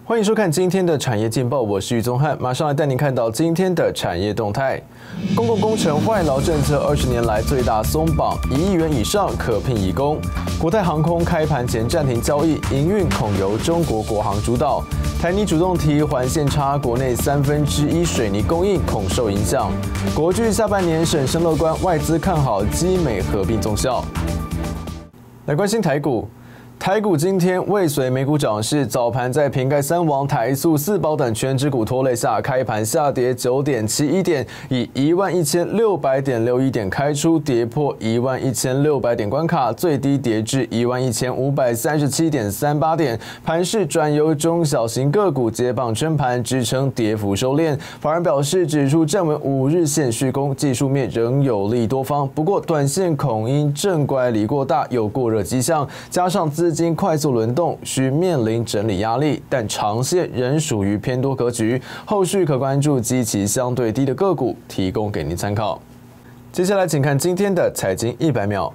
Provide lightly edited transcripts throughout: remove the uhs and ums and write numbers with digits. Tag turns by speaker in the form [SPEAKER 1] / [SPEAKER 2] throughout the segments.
[SPEAKER 1] 欢迎收看今天的产业劲报，我是于宗翰，马上来带您看到今天的产业动态。公共工程外劳政策20年来最大松绑，1亿元以上可聘移工。国泰航空开盘前暂停交易，营运恐由中国国航主导。台泥主动提环线差，国内1/3水泥供应恐受影响。国巨下半年审慎乐观，外资看好基美合并综效。来关心台股。台股今天未随美股涨势，早盘在瓶盖3王、台塑、四宝等全指股拖累下，开盘下跌9.71点，以11600.61点开出，跌破11600点关卡，最低跌至11537.38点。盘势转由中小型个股接棒撑盘，支撑跌幅收敛。法人表示，指出站稳5日线续攻，技术面仍有利多方，不过短线恐因正乖离过大，有过热迹象，加上资金快速轮动，需面临整理压力，但长线仍属于偏多格局。后续可关注基期相对低的个股，提供给您参考。接下来，请看今天的财经100秒。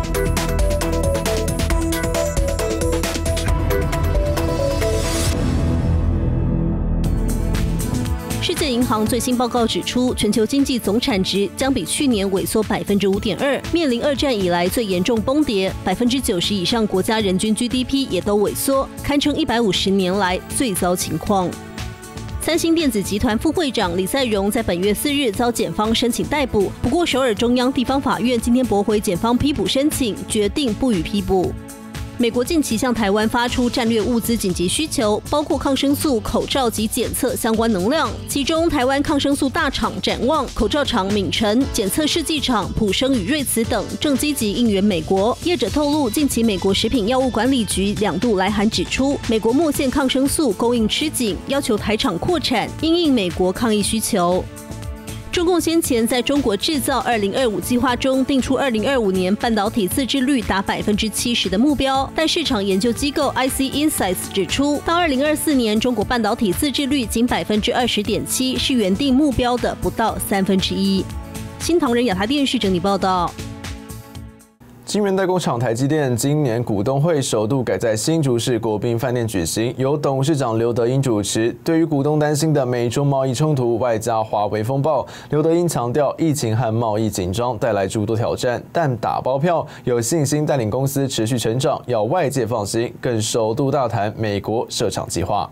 [SPEAKER 2] 世界银行最新报告指出，全球经济总产值将比去年萎缩5.2%，面临2战以来最严重崩跌，90%以上国家人均 GDP 也都萎缩，堪称150年来最糟情况。三星电子集团副会长李在镕在本月4日遭检方申请逮捕，不过首尔中央地方法院今天驳回检方批捕申请，决定不予批捕。美国近期向台湾发出战略物资紧急需求，包括抗生素、口罩及检测相关能量。其中，台湾抗生素大厂展望、口罩厂敏成、检测试剂厂普生与瑞慈等正积极应援美国。业者透露，近期美国食品药物管理局2度来函指出，美国末线抗生素供应吃紧，要求台厂扩产，因应美国抗疫需求。中共先前在中国制造2025计划中定出2025年半导体自制率达70%的目标，但市场研究机构 IC Insights 指出，到2024年，中国半导体自制率仅20.7%，是原定目标的不到1/3。新唐人亚太电视整理报道。
[SPEAKER 1] 晶圆代工厂台积电今年股东会首度改在新竹市国宾饭店举行，由董事长刘德音主持。对于股东担心的美中贸易冲突外加华为风暴，刘德音强调，疫情和贸易紧张带来诸多挑战，但打包票有信心带领公司持续成长，要外界放心，更首度大谈美国设厂计划。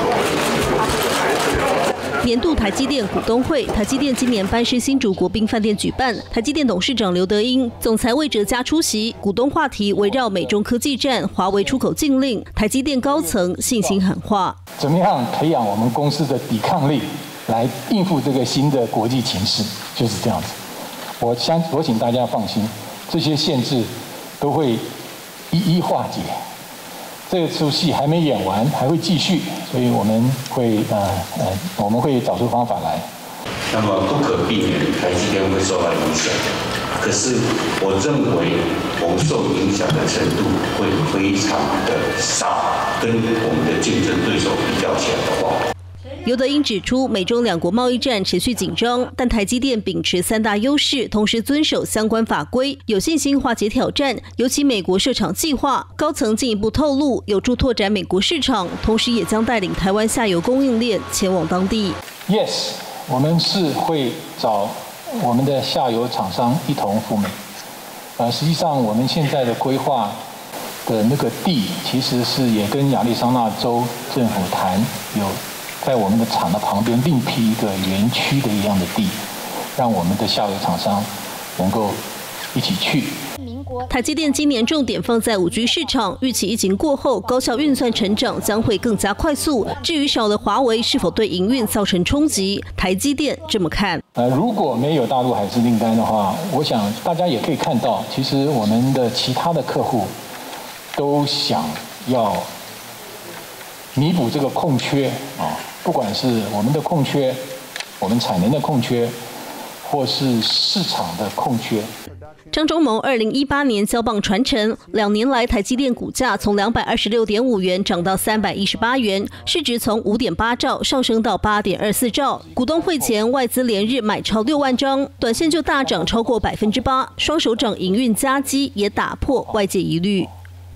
[SPEAKER 2] 年度台积电股东会，台积电今年班师新竹国宾饭店举办，台积电董事长刘德音、总裁魏哲嘉出席。股东话题围绕美中科技战、华为出口禁令，台积电高层信心喊话：
[SPEAKER 3] 怎么样培养我们公司的抵抗力，来应付这个新的国际情势，就是这样子。我请大家放心，这些限制都会一一化解。这出戏还没演完，还会继续，所以我们会找出方法来。
[SPEAKER 4] 那么不可避免，台积电会受到影响。可是我认为，我们受影响的程度会非常的少，跟我们的竞争对手比较起来的话。
[SPEAKER 2] 刘德音指出，美中2国贸易战持续紧张，但台积电秉持3大优势，同时遵守相关法规，有信心化解挑战。尤其美国设厂计划，高层进一步透露，有助拓展美国市场，同时也将带领台湾下游供应链前往当地。
[SPEAKER 3] Yes， 我们是会找我们的下游厂商一同赴美。实际上我们现在的规划的那个地，其实是也跟亚利桑那州政府谈有。在我们的厂的旁边另辟一个园区的一样的地，让我们的下游厂商能够一起去。
[SPEAKER 2] 台积电今年重点放在5G 市场，预期疫情过后，高效运算成长将会更加快速。至于少了华为是否对营运造成冲击，台积电这么看。
[SPEAKER 3] 如果没有大陆海事订单的话，我想大家也可以看到，其实我们的其他的客户都想要弥补这个空缺啊。不管是我们的空缺，我们产能的空缺，或是市场的空缺。
[SPEAKER 2] 张忠谋2018年交棒传承，2年来台积电股价从226.5元涨到318元，市值从5.8兆上升到8.24兆。股东会前外资连日买超6万张，短线就大涨超过8%，双手掌营运佳绩也打破外界疑虑。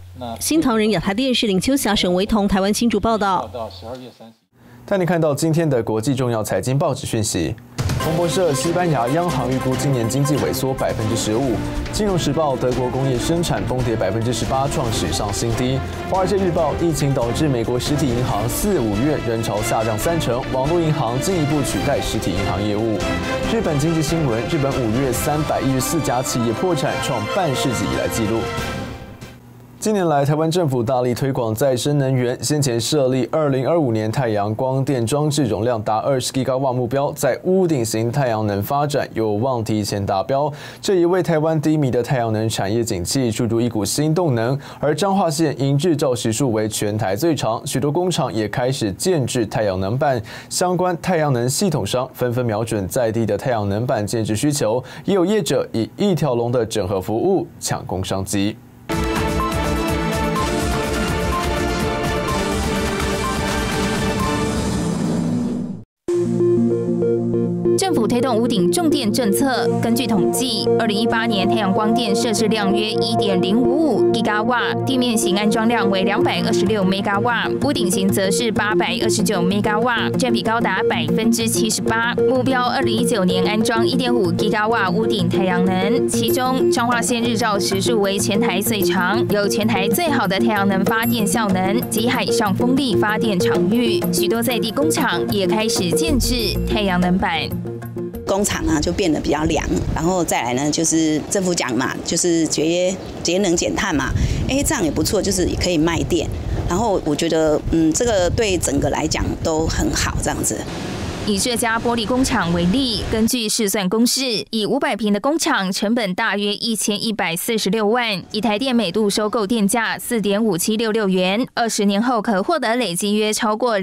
[SPEAKER 2] 新唐人亚太电视林秋霞、沈维彤，台湾新竹报道。
[SPEAKER 1] 带您看到今天的国际重要财经报纸讯息。彭博社，西班牙央行预估今年经济萎缩15%。金融时报，德国工业生产崩跌18%，创史上新低。华尔街日报，疫情导致美国实体银行4、5月人潮下降30%，网络银行进一步取代实体银行业务。日本经济新闻，日本5月314家企业破产，创半世纪以来纪录。近年来，台湾政府大力推广再生能源，先前设立2025年太阳光电装置容量达20 GW 目标，在屋顶型太阳能发展有望提前达标。这也为台湾低迷的太阳能产业景气注入一股新动能。而彰化县因日照时数为全台最长，许多工厂也开始建置太阳能板，相关太阳能系统商纷纷瞄准在地的太阳能板建置需求，也有业者以一条龙的整合服务抢攻商机。
[SPEAKER 5] 政府推动屋顶重电政策，根据统计，2018年太阳光电设置量约1.055 GW， 地面型安装量为226 MW， 屋顶型则是829 MW， 占比高达78%。目标2019年安装1.5 GW 屋顶太阳能，其中彰化县日照时数为全台最长，有全台最好的太阳能发电效能及海上风力发电场域，许多在地工厂也开始建置太阳能板。
[SPEAKER 6] 工厂呢就变得比较凉，然后再来呢就是政府讲嘛，就是节能减碳嘛，这样也不错，就是也可以卖电。然后我觉得这个对整个来讲都很好，这样子。
[SPEAKER 5] 以这家玻璃工厂为例，根据试算公式，以500平的工厂成本大约1146万，以台电每度收购电价4.5766元，20年后可获得累积约超过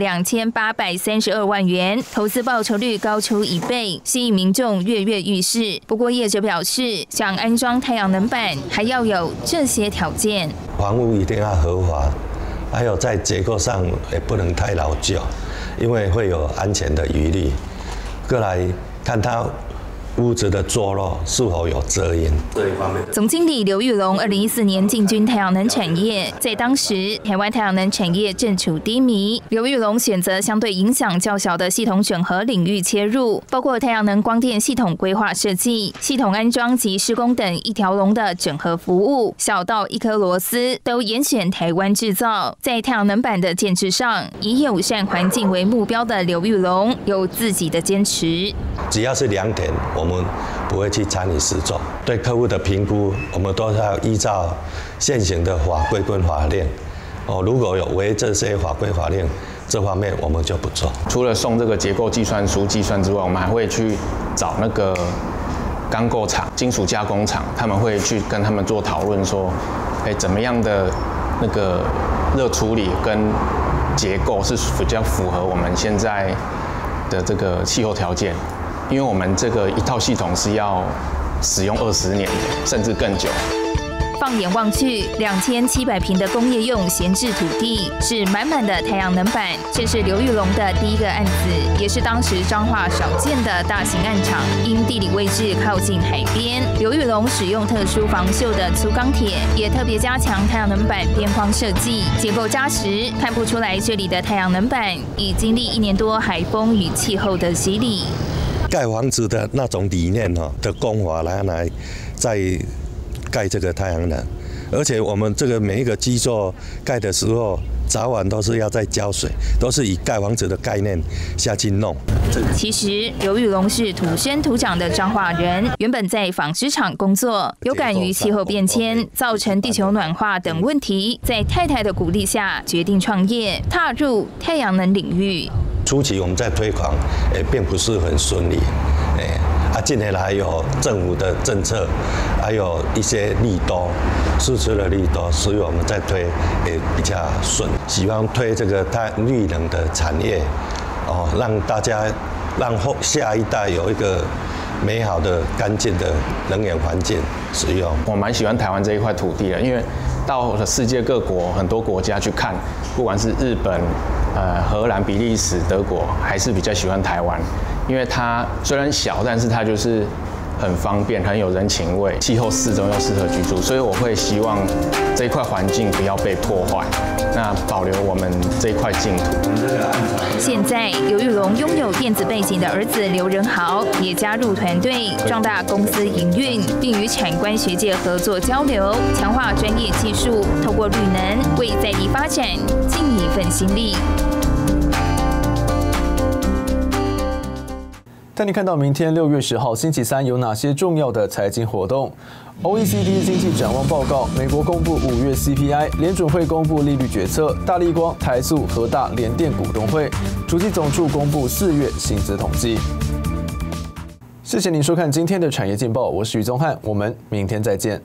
[SPEAKER 5] 2832万元，投资报酬率高出1倍，吸引民众跃跃欲试。不过业者表示，想安装太阳能板，还要有这些条件：
[SPEAKER 7] 房屋一定要合法，还有在结构上也不能太老旧。因为会有安全的疑虑，过来看它屋子的坐落是否有遮阴这一方面。
[SPEAKER 5] 总经理刘玉龙2014年进军太阳能产业，在当时台湾太阳能产业正处低迷，刘玉龙选择相对影响较小的系统整合领域切入，包括太阳能光电系统规划设计、系统安装及施工等一条龙的整合服务，小到一颗螺丝都严选台湾制造。在太阳能板的建制上，以友善环境为目标的刘玉龙有自己的坚持。
[SPEAKER 7] 只要是良田，我们不会去参与施作。对客户的评估，我们都要依照现行的法规跟法令。如果有违这些法规法令，这方面我们就不做。
[SPEAKER 8] 除了送这个结构计算书计算之外，我们还会去找那个钢构厂、金属加工厂，他们会去跟他们做讨论，说，怎么样的那个热处理跟结构是比较符合我们现在的这个气候条件。因为我们这个一套系统是要使用20年，甚至更久。
[SPEAKER 5] 放眼望去，2700平的工业用闲置土地是满满的太阳能板。这是刘玉龙的第一个案子，也是当时彰化少见的大型案场。因地理位置靠近海边，刘玉龙使用特殊防锈的粗钢铁，也特别加强太阳能板边框设计，结构扎实，看不出来这里的太阳能板已经历1年多海风与气候的洗礼。
[SPEAKER 7] 盖房子的那种理念的工法来再盖这个太阳能，而且我们这个每一个基座盖的时候，早晚都是要再浇水，都是以盖房子的概念下去弄。
[SPEAKER 5] 其实刘玉龙是土生土长的彰化人，原本在纺织厂工作，有感于气候变迁造成地球暖化等问题，在太太的鼓励下决定创业，踏入太阳能领域。
[SPEAKER 7] 初期我们在推广，并不是很顺利，近年来有政府的政策，还有一些利多，输出的利多，所以我们在推也比较顺。希望推这个绿能的产业，让大家让下一代有一个美好的、干净的能源环境使用。
[SPEAKER 8] 我蛮喜欢台湾这一块土地的，因为到了世界各国很多国家去看，不管是日本、荷兰、比利时、德国，还是比较喜欢台湾，因为它虽然小，但是它就是很方便，很有人情味，气候适中又适合居住，所以我会希望这一块环境不要被破坏，那保留我们这一块净土。
[SPEAKER 5] 现在，刘玉龙拥有电子背景的儿子刘仁豪也加入团队，壮大公司营运，并与产官学界合作交流，强化专业技术，透过绿能为在地发展尽一份心力。
[SPEAKER 1] 带你看到明天6月10号星期三有哪些重要的财经活动。OECD 经济展望报告，美国公布5月 CPI， 联准会公布利率决策，大立光、台塑、和大、联电股东会，主计总处公布4月薪资统计。谢谢您收看今天的产业劲报，我是于宗翰，我们明天再见。